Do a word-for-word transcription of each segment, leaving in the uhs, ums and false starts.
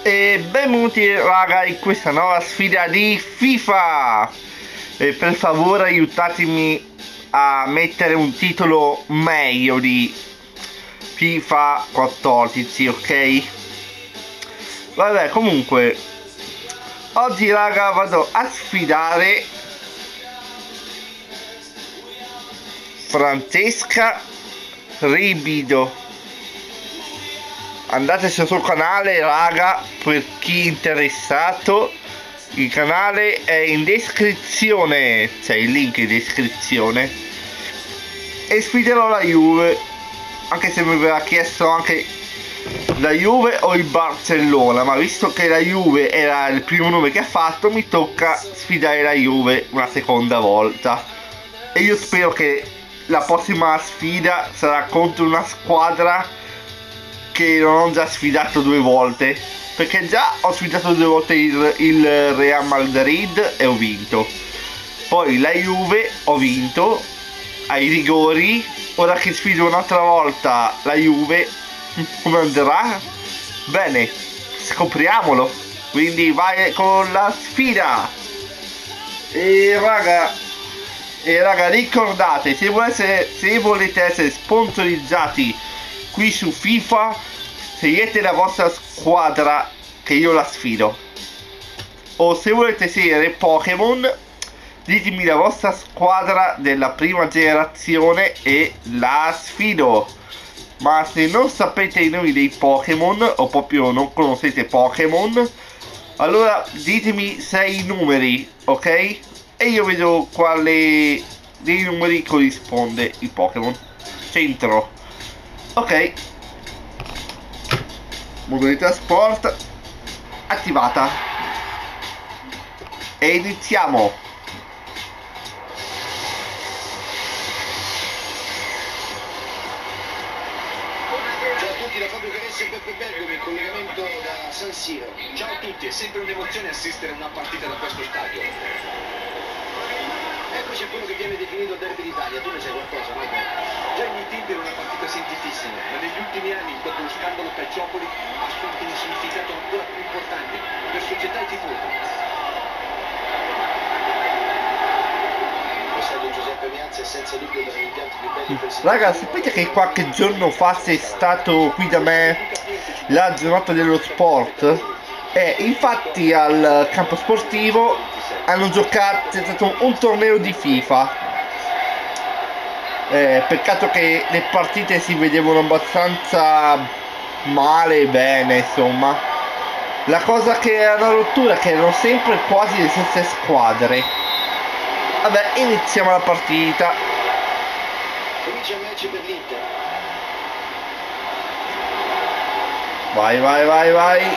E benvenuti raga in questa nuova sfida di FIFA. E per favore aiutatemi a mettere un titolo meglio di FIFA quattordici, ok? Vabbè, comunque oggi raga vado a sfidare Francesca Ribido. Andate sul suo canale raga, per chi è interessato. Il canale è in descrizione, c'è il link in descrizione. E sfiderò la Juve, anche se mi aveva chiesto anche la Juve o il Barcellona, ma visto che la Juve era il primo nome che ha fatto, mi tocca sfidare la Juve una seconda volta. E io spero che la prossima sfida sarà contro una squadra che non ho già sfidato due volte, perché già ho sfidato due volte il, il Real Madrid e ho vinto, poi la Juve ho vinto ai rigori. Ora che sfido un'altra volta la Juve, come andrà? Bene, scopriamolo. Quindi vai con la sfida. E raga e raga ricordate, se volete, se volete essere sponsorizzati qui su FIFA, scegliete la vostra squadra che io la sfido, o se volete seguire Pokémon ditemi la vostra squadra della prima generazione e la sfido. Ma se non sapete i nomi dei Pokémon o proprio non conoscete Pokémon, allora ditemi sei numeri, ok? E io vedo quale dei numeri corrisponde il Pokémon. Centro. Ok, modalità sport attivata e iniziamo. Ciao a tutti da Fabio Caressa e Peppe Bergomi, in collegamento da San Siro. Ciao a tutti, è sempre un'emozione assistere a una partita da questo stadio. Eccoci a quello che viene definito derby d'Italia. Tu ne sai qualcosa, no? Già in Italia era una partita sentitissima, ma negli ultimi anni, dopo lo scandalo Calciopoli, ha assunto un significato ancora più importante per società e tifosi. Lo stadio Giuseppe Meazza è senza dubbio tra gli impianti più belli per Raga, sapete che qualche giorno fa sei stato qui da me la giornata dello sport? E infatti al campo sportivo hanno giocato, c'è stato un torneo di FIFA. Eh, peccato che le partite si vedevano abbastanza male e bene, insomma. La cosa che era una rottura è che erano sempre quasi le stesse squadre. Vabbè, iniziamo la partita. Comincia il match per l'Inter. Vai, vai, vai, vai.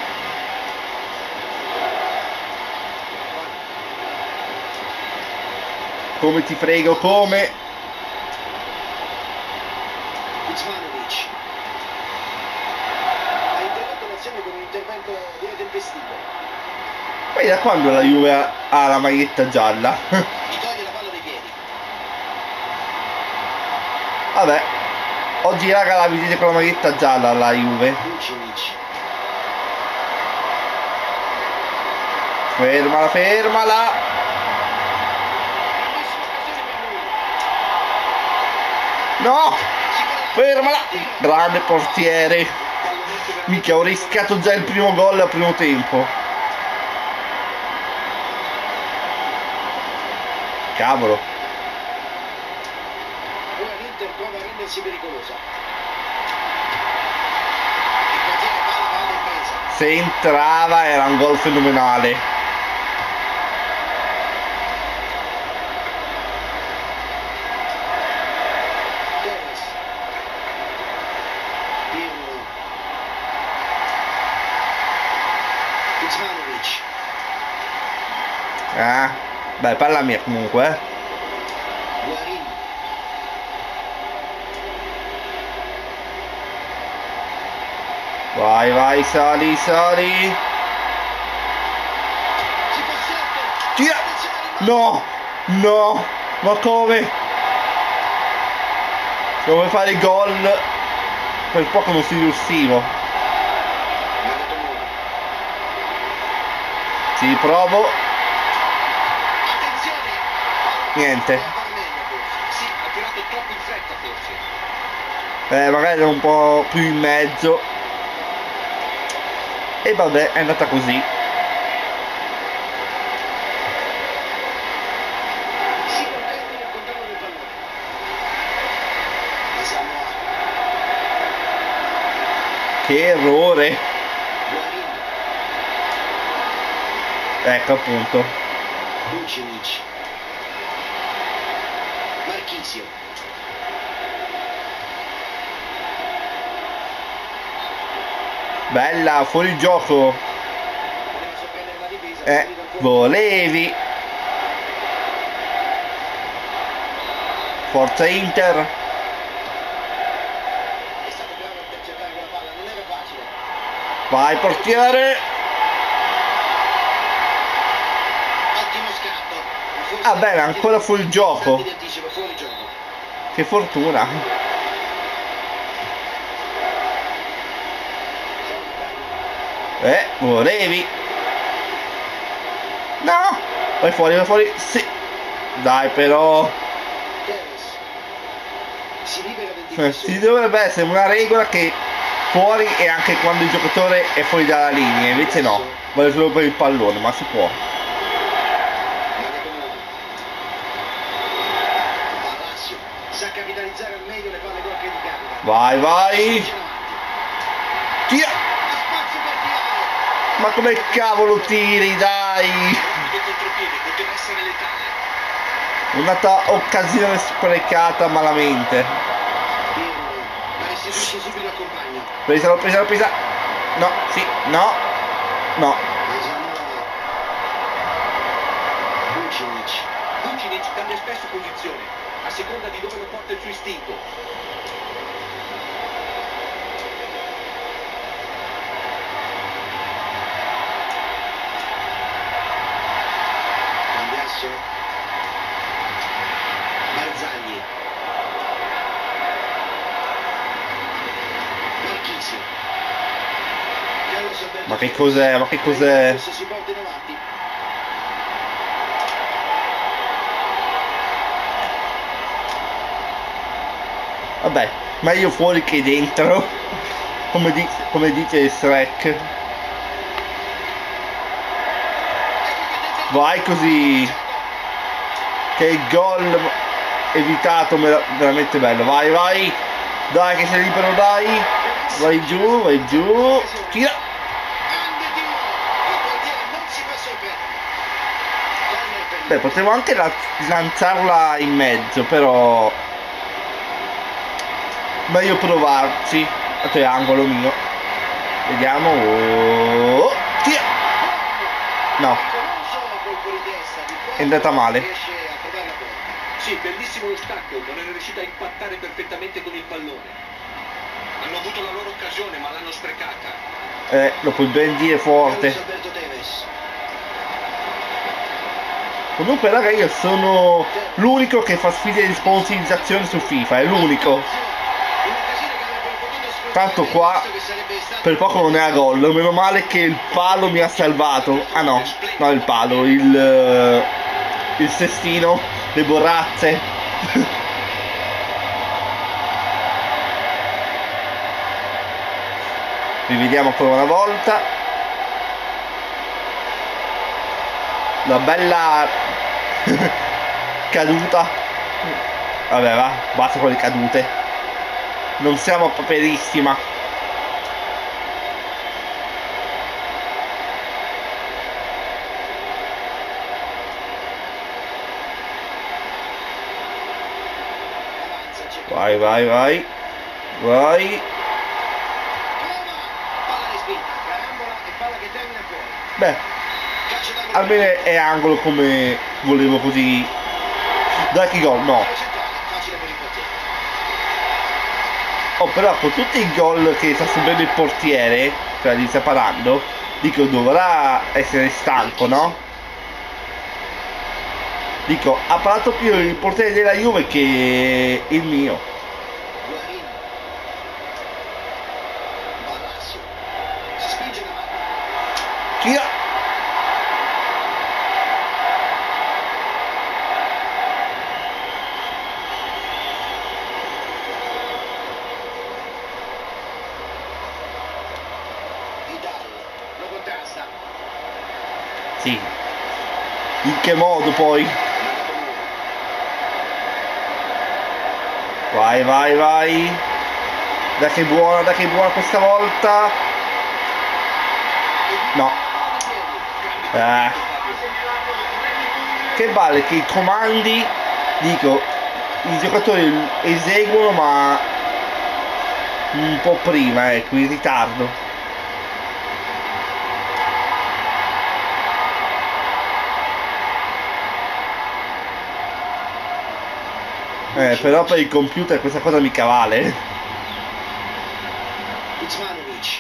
Come ti frego, come? Kuzmanovic ha interrotto l'azione con un intervento direi tempestivo. Poi da quando la Juve ha, ha la maglietta gialla? Gli toglie la palla dai piedi. Vabbè, oggi raga la vedete con la maglietta gialla la Juve. Vucinic. Fermala, fermala. No! Fermala! Grande portiere. Mica, ho rischiato già il primo gol al primo tempo. Cavolo. Ora l'Inter prova a rendersi pericolosa. Il portiere palla palla in mezzo. Se entrava era un gol fenomenale. Torres. Pirlo. Kuzmanovic. Ah, beh, palla mia comunque, eh. Guarin. Vai, vai, sali, sali. Si consente. Tira. Attenzione, No, no, ma come? Dove fare il gol? Per poco non si riuscivo. Nagatomoura. Ci provo. Attenzione! Niente. Poteva fare meglio, forse. Sì, ha tirato troppo in fretta forse. Eh, magari era un po' più in mezzo. E vabbè, è andata così. Si contenti del controllo del pallone. La Samoa. Che errore. Guarin. Ecco appunto. Vucinic. Marchisio. Bella, fuori gioco. Voleva sorprendere la difesa. Eh, volevi. Forza Inter. È stato bravo a intercettare quella palla, non era facile. Vai portiere. Ottimo scatto. Forse Ah bene, ancora fuori gioco. di anticipo, fuori gioco. Che fortuna. Eh, volevi. No. Vai fuori, vai fuori. Sì. Dai però. Tevez. Si libera del Eh, difensore. Ci dovrebbe essere una regola che fuori è anche quando il giocatore è fuori dalla linea. Invece no. Vale solo per il pallone, ma si può. Palacio. Sa capitalizzare al meglio le palle gol che gli capitano. Vai, vai. Spinge in avanti. Tira. Ha spazio per tirare. Ma come cavolo tiri, dai. Rapido contropiede, poteva essere letale. Un'altra occasione sprecata malamente. Pirlo. La restituisce subito al compagno. Presa, l'ho presa, l'ho presa. No, sì, no. No. La Samoa. Vucinic. Vucinic cambia spesso posizione, a seconda di dove lo porta il suo istinto. Cambiasso. Barzagli. Marchisio. Carlos Alberto Ma che Tevez. cos'è? Ma che cos'è? Se si porta in avanti. Vabbè, meglio fuori che dentro. Come, di- come dice Shrek. Vai così. Che il gol evitato, vera- veramente bello. Vai, vai. Dai che sei libero, dai. Vai giù, vai giù. Tira. Grande tiro. Il portiere non si fa sorprendere. Corner per Beh, potevo anche la- lanciarla in mezzo, però meglio provarci. A triangolo mio. Vediamo. Oh, tira. No, non solo colpo di testa, di è andata male. riesce a trovare la porta. Sì, bellissimo lo stacco, non è riuscita a impattare perfettamente con il pallone. Hanno avuto la loro occasione, ma l'hanno sprecata. Eh, lo puoi ben dire forte. Carlos Alberto Tevez. Comunque raga, io sono l'unico che fa sfide di sponsorizzazione su FIFA, è l'unico. Un'occasione che avrebbero potuto sfruttare, Tanto qua visto che sarebbe stato per poco non era gol, meno male che il palo mi ha salvato. Ah no, no il palo, il, eh, il cestino, le borrazze. Rivediamo ancora una volta. La bella caduta. Vabbè va, basta con le cadute. Non siamo paperissima. avanza, c'è Vai, vai, vai. Vai. prova, palla respinta, carambola e palla che termina fuori. Beh, Calcio d'angolo. almeno è angolo come volevo così. Dai che gol, no. Centrale, facile per il portiere. Oh, però con tutti i gol che sta subendo il portiere, cioè li sta parando, dico dovrà essere stanco, no? Dico, ha parato più il portiere della Juve che il mio. Guarin. Palacio. Si spinge in avanti. Tira. Sì. In che modo poi? Vai, vai, vai. Dai che è buona, dai che è buona questa volta. No. Eh. Che vale che i comandi, dico, i giocatori eseguono ma un po' prima, ecco, in ritardo. Eh, però per il computer questa cosa mica vale. Kuzmanovic.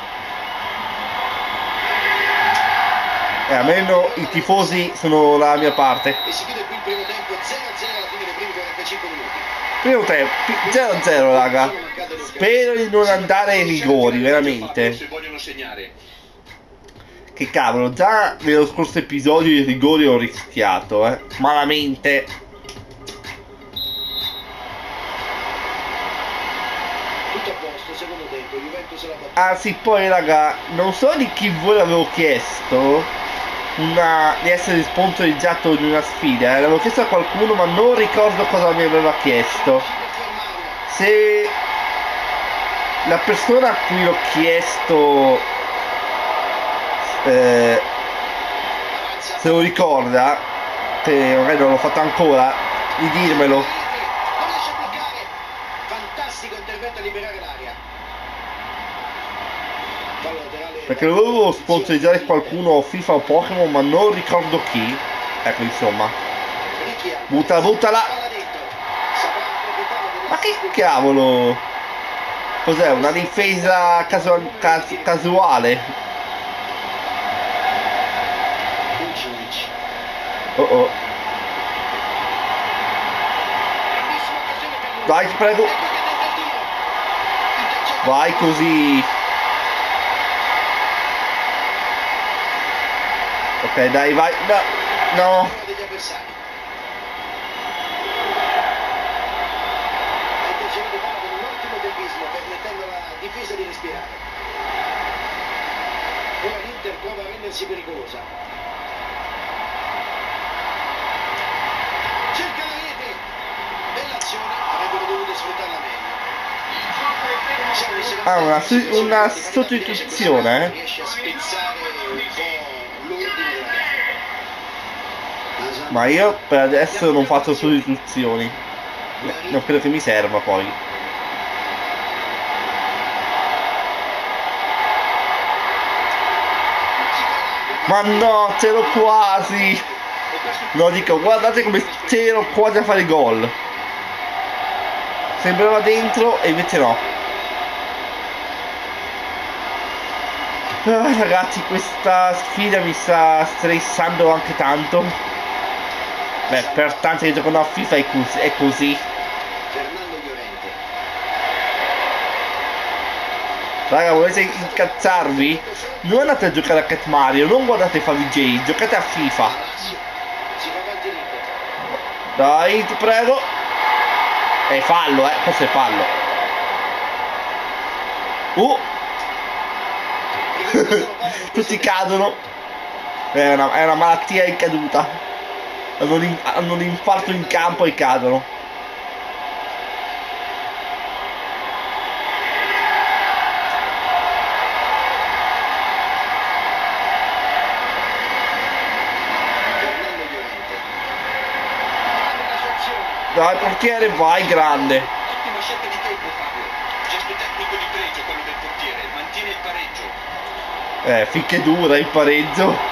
E almeno i tifosi sono dalla mia parte. E si chiude qui il primo tempo, zero a zero alla fine dei primi quarantacinque minuti. Primo tempo, zero a zero raga. Spero di non andare ai rigori, veramente. Se vogliono segnare. Che cavolo, già nello scorso episodio i rigori ho rischiato, eh. Malamente. Tutto a posto, secondo tempo, Juventus la battuta. Ah sì, poi raga, non so di chi voi l'avevo chiesto una, di essere sponsorizzato in una sfida, eh. L'avevo chiesto a qualcuno ma non ricordo cosa mi aveva chiesto. Se la persona a cui l'ho chiesto eh, se lo ricorda, che magari non l'ho fatto ancora, di dirmelo. Non riesce a bloccare. Fantastico intervento a liberare l'aria. Fallo laterale. Perché dovevo sponsorizzare qualcuno FIFA o Pokémon ma non ricordo chi. Ecco insomma. Ricchi Alba. Butta, buttala. Palla dentro. Saprà approfittare della Ma che cavolo? Cos'è? Una difesa casual- cas- casuale? Vucinic. Oh oh. Grandissima occasione per lui. Dai, ti prego. Ecco che tenta il tiro. Intercetta. Vai così. Ok, dai, vai. No. No. Degli avversari. Ha intenzione di fare con un ottimo tempismo permettendo alla difesa di respirare. Ora l'Inter prova a rendersi pericolosa. Cerca la rete. Bella azione, avrebbero dovuto sfruttarla meglio. Siamo in seconda Ah, una, parte, su- una si sostituzione, eh? riesce a spezzare un po' l'ordine della gara. Ma io per adesso non faccio sostituzioni. Non credo che mi serva poi. Ma no, c'ero quasi. No, dico, guardate come c'ero quasi a fare gol. Sembrava dentro e invece no. Ah, ragazzi, questa sfida mi sta stressando anche tanto. Beh, per tanti che giocano a FIFA è così. È così. Fernando Llorente. Raga, volete incazzarvi? Non andate a giocare a Cat Mario, non guardate Favij, giocate a FIFA. Palacio. Si fa avanti l'Inter. Dai, ti prego. È fallo, eh, questo è fallo. Uh! Tutti cadono. È una, è una malattia in caduta. Hanno un, hanno un infarto in campo e cadono. Fernando Llorente. Grande la sua azione. Dai, portiere, vai, grande. Ottima scelta di tempo, Fabio. Gesto tecnico di pregio quello del portiere. Mantiene il pareggio. Eh, finché dura il pareggio.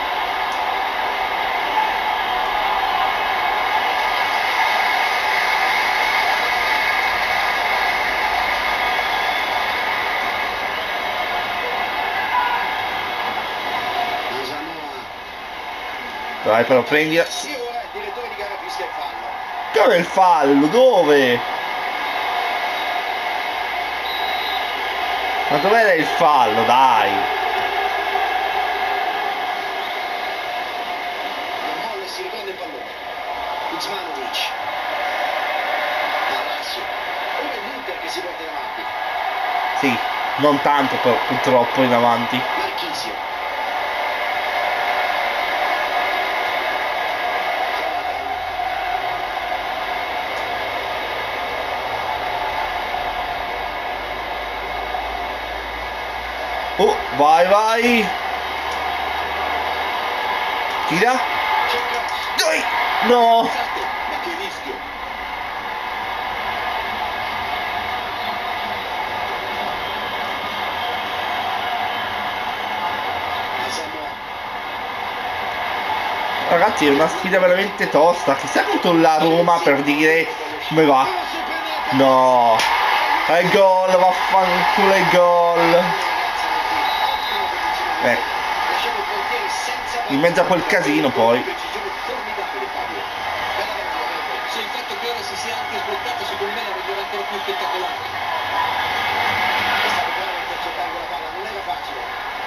Samoa. Dai, però prendi. Sì, ora il direttore di gara fischia il fallo. Dove è il fallo? Dove? Ma dov'era il fallo? Dai. Non molla e si riprende il pallone. Kuzmanovic. Palacio. Ora è l'Inter che si porta in avanti. Sì, non tanto però, purtroppo in avanti. Marchisio. Oh, vai, vai. Tira. Dai. No. Ma che rischio! Ragazzi, è una sfida veramente tosta. Chissà contro la Roma, per dire come va. No. È gol, vaffanculo, è gol. Ecco. In mezzo a quel casino poi. Se il fatto che ora si sia anche sbloccato, secondo me la renderà ancora più spettacolare. È stato bravo a intercettare quella palla, non era facile.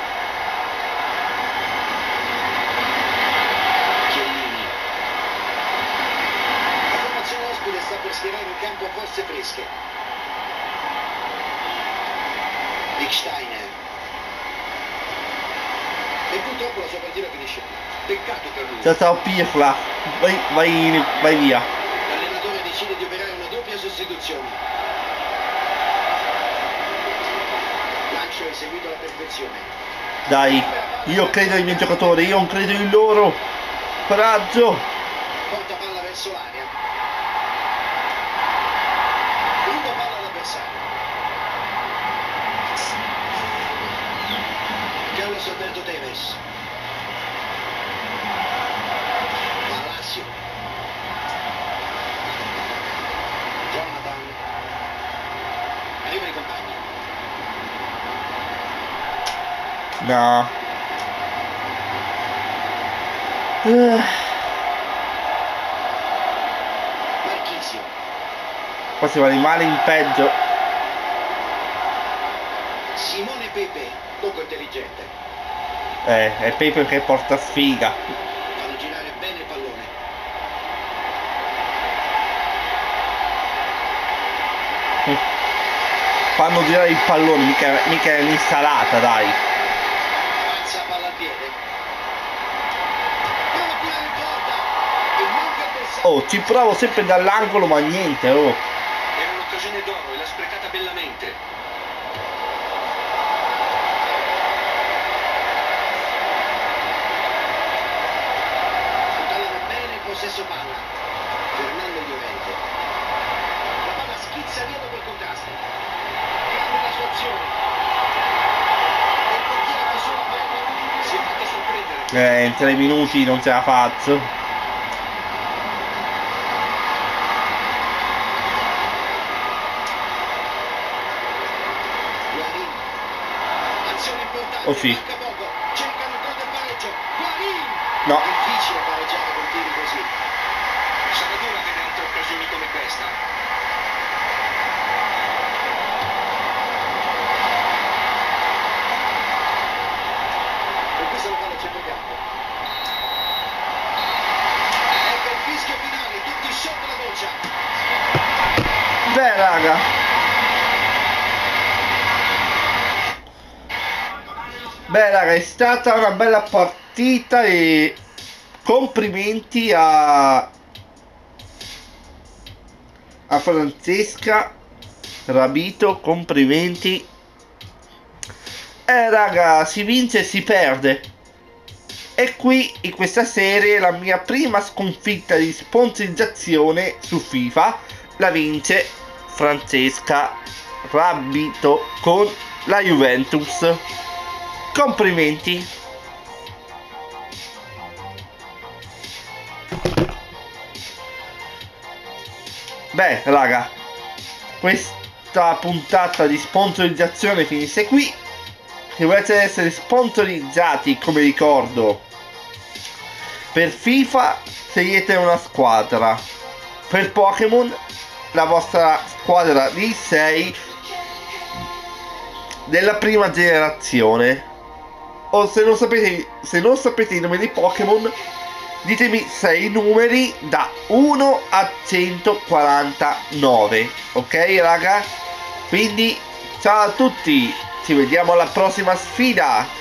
Chiellini. La formazione ospite sta per schierare in campo forze fresche. Lichtsteiner. E purtroppo la sua partita finisce qui. Peccato per lui. Ciao ciao Pirla. Vai, vai, vai via. L'allenatore decide di operare una doppia sostituzione. Lancio eseguito alla perfezione. Dai, io credo ai miei giocatori, io non credo in loro. Coraggio. Porta palla verso l'area. Ruba palla all'avversario. Carlos Alberto Tevez. Palacio. Jonathan. Arrivano i compagni. No. Uh, Marchisio. qua si va di male in peggio. Simone Pepe. Poco intelligente. Eh, è Pepe che porta sfiga. Fanno girare bene il pallone. Fanno girare il pallone, mica, mica è un'insalata, dai. Avanza palla al piede. Prova a tirare in porta. E manca il bersaglio. Oh, ci provo sempre dall'angolo, ma niente, oh. Era un'occasione d'oro e l'ha sprecata bellamente. Controllano bene il possesso palla. Fernando Llorente. La palla schizza via dopo il contrasto. Grande la sua azione. E il portiere fa solo palla. Si è fatto sorprendere. Eh, in tre minuti non ce la faccio. Guarin. Azione importante. Oh sì. Manca poco. Cercano il gol del pareggio. Guarin. No. Difficile pareggiare con tiri così. Sarà dura vedere altre occasioni come questa. Conquista la palla a centrocampo. Ecco il fischio finale, tutti sotto la doccia. Beh, raga. Beh, raga, è stata una bella partita e complimenti a a Francesca Rabito, complimenti. Eh, raga, si vince e si perde. E qui in questa serie la mia prima sconfitta di sponsorizzazione su FIFA la vince Francesca Rabito con la Juventus. Complimenti. Beh, raga, questa puntata di sponsorizzazione finisce qui. Se volete essere sponsorizzati, come ricordo, per FIFA scegliete una squadra, per Pokémon la vostra squadra di sei della prima generazione, o se non sapete, se non sapete i nomi di Pokémon, ditemi sei numeri da uno a centoquarantanove. Ok raga? Quindi ciao a tutti, ci vediamo alla prossima sfida.